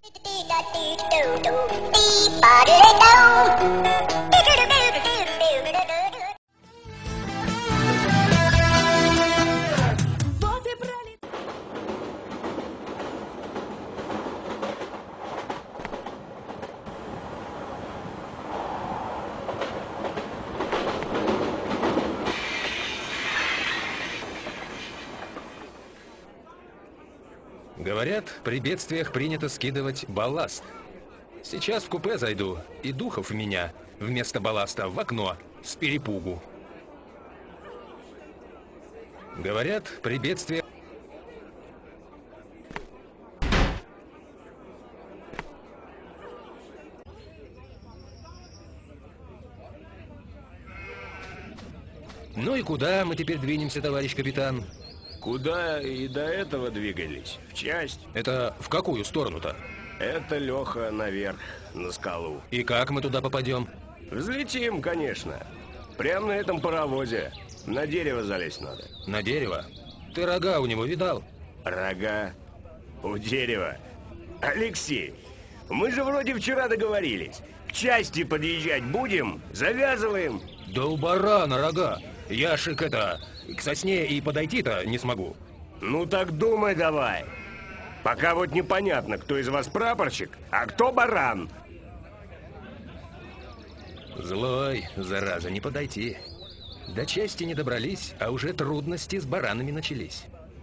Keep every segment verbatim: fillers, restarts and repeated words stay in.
Говорят, при бедствиях принято скидывать балласт. Сейчас в купе зайду, и духов меня вместо балласта в окно с перепугу. Говорят, при бедствиях... Ну и куда мы теперь двинемся, товарищ капитан? Куда и до этого двигались? В часть. Это в какую сторону-то? Это, Леха, наверх, на скалу. И как мы туда попадем? Взлетим, конечно. Прямо на этом паровозе. На дерево залезть надо. На дерево? Ты рога у него видал? Рога? У дерева? Алексей, мы же вроде вчера договорились. К части подъезжать будем? Завязываем. Да у барана рога. Яшик это... К сосне и подойти-то не смогу. Ну так думай давай. Пока вот непонятно, кто из вас прапорщик, а кто баран. Злой, зараза, не подойти. До части не добрались, а уже трудности с баранами начались.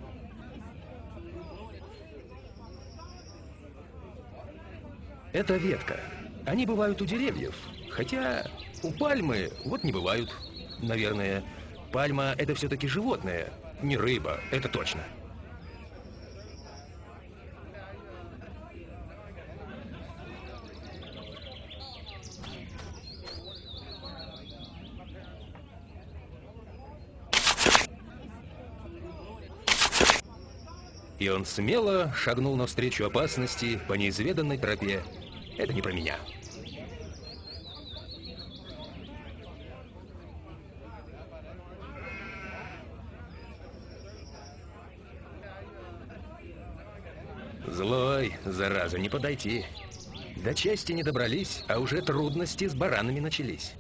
Это ветка. Они бывают у деревьев, хотя у пальмы вот не бывают, наверное. Пальма — это все-таки животное, не рыба, это точно. И он смело шагнул навстречу опасности по неизведанной тропе. Это не про меня. Злой, зараза, не подойти. До части не добрались, а уже трудности с баранами начались.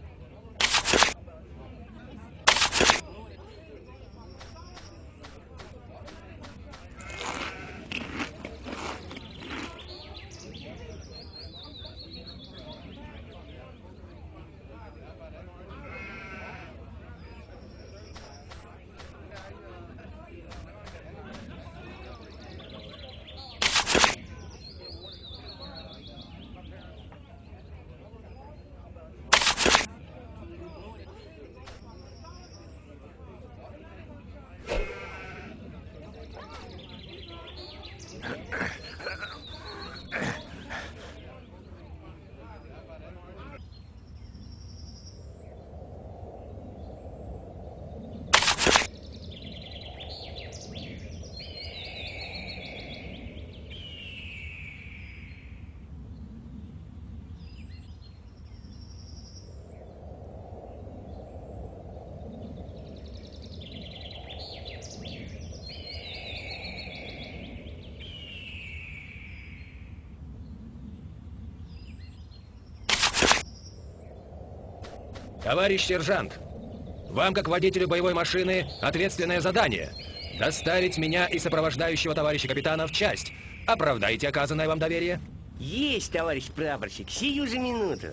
Товарищ сержант, вам, как водителю боевой машины, ответственное задание – доставить меня и сопровождающего товарища капитана в часть. Оправдайте оказанное вам доверие. Есть, товарищ прапорщик, сию же минуту.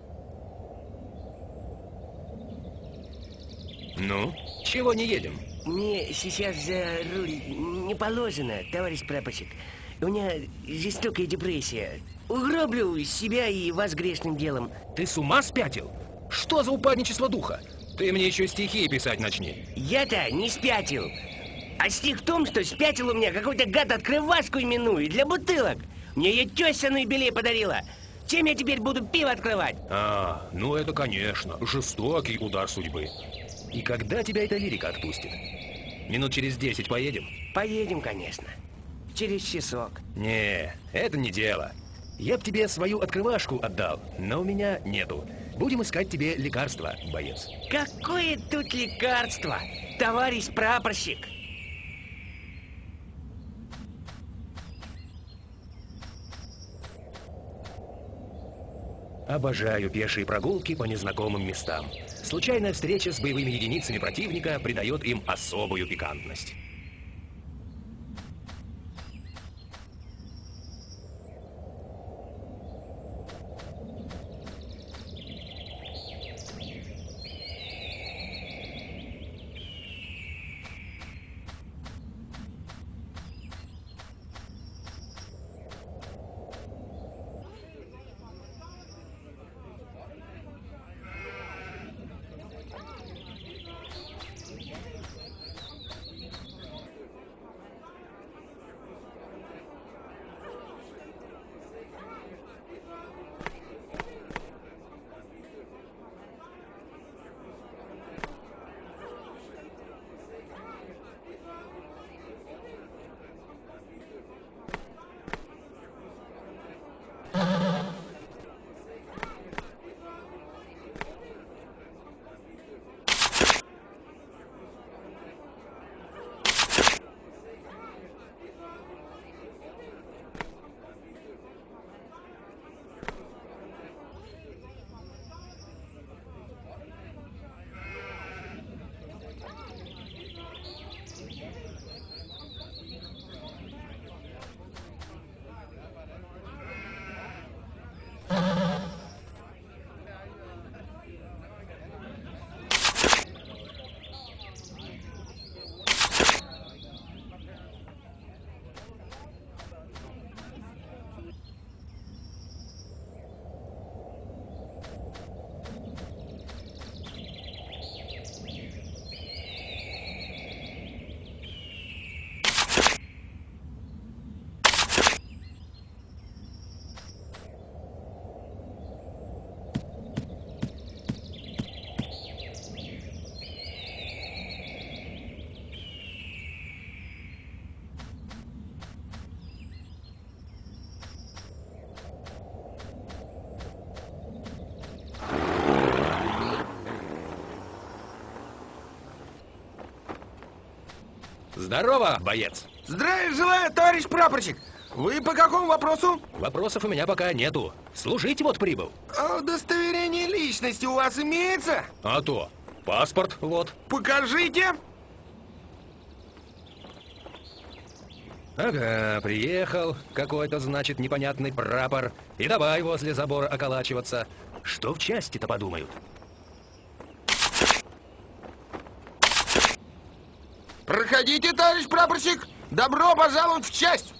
Ну, чего не едем? Мне сейчас за руль не положено, товарищ прапорщик. У меня жестокая депрессия. Угроблю себя и вас грешным делом. Ты с ума спятил? Что за упадничество духа? Ты мне еще стихи писать начни. Я-то не спятил. А стих в том, что спятил у меня какой-то гад открывашку именует для бутылок. Мне ее теща на юбилей подарила. Чем я теперь буду пиво открывать? А, ну это, конечно, жестокий удар судьбы. И когда тебя эта лирика отпустит? Минут через десять поедем? Поедем, конечно. Через часок. Не, это не дело. Я б тебе свою открывашку отдал, но у меня нету. Будем искать тебе лекарства, боец. Какое тут лекарство, товарищ прапорщик? Обожаю пешие прогулки по незнакомым местам. Случайная встреча с боевыми единицами противника придает им особую пикантность. Здорово, боец! Здравия желаю, товарищ прапорщик! Вы по какому вопросу? Вопросов у меня пока нету. Служить вот прибыл. А удостоверение личности у вас имеется? А то. Паспорт, вот. Покажите. Ага, приехал какой-то, значит, непонятный прапор. И давай возле забора околачиваться. Что в части-то подумают? Проходите, товарищ прапорщик! Добро пожаловать в часть!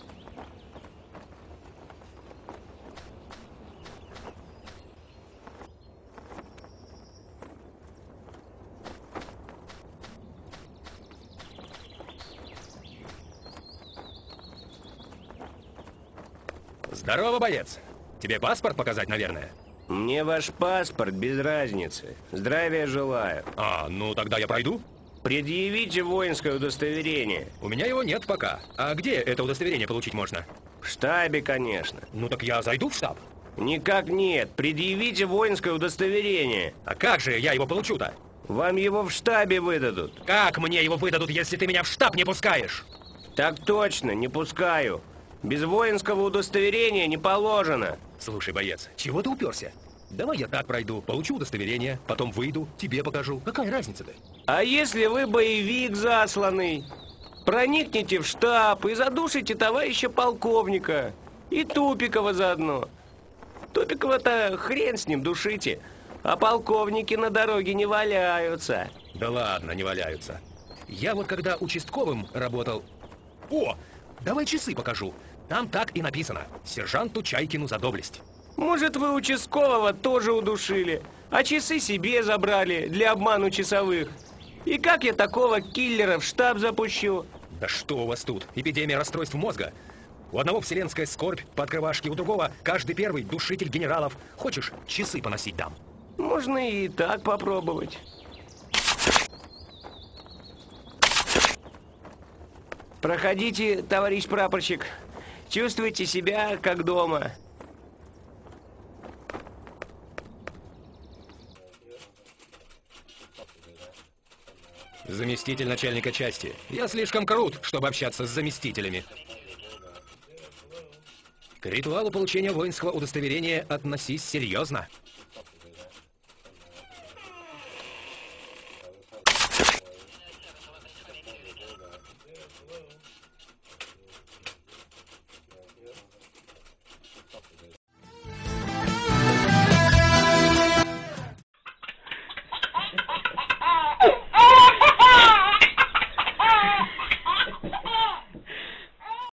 Здорово, боец. Тебе паспорт показать, наверное? Мне ваш паспорт без разницы. Здравия желаю. А, ну тогда я пройду. Предъявите воинское удостоверение. У меня его нет пока. А где это удостоверение получить можно? В штабе, конечно. Ну так я зайду в штаб. Никак нет. Предъявите воинское удостоверение. А как же я его получу-то? Вам его в штабе выдадут. Как мне его выдадут, если ты меня в штаб не пускаешь? Так точно, не пускаю. Без воинского удостоверения не положено. Слушай, боец, чего ты уперся? Давай я так пройду, получу удостоверение, потом выйду, тебе покажу. Какая разница-то? А если вы боевик засланный? Проникните в штаб и задушите товарища полковника. И Тупикова заодно. Тупикова-то хрен с ним душите. А полковники на дороге не валяются. Да ладно, не валяются. Я вот когда участковым работал... О, давай часы покажу. Там так и написано. Сержанту Чайкину за доблесть. Может, вы участкового тоже удушили, а часы себе забрали для обману часовых. И как я такого киллера в штаб запущу? Да что у вас тут? Эпидемия расстройств мозга? У одного вселенская скорбь по открывашке, у другого каждый первый душитель генералов. Хочешь, часы поносить дам? Можно и так попробовать. Проходите, товарищ прапорщик. Чувствуйте себя как дома. Заместитель начальника части. Я слишком крут, чтобы общаться с заместителями. К ритуалу получения воинского удостоверения относись серьезно.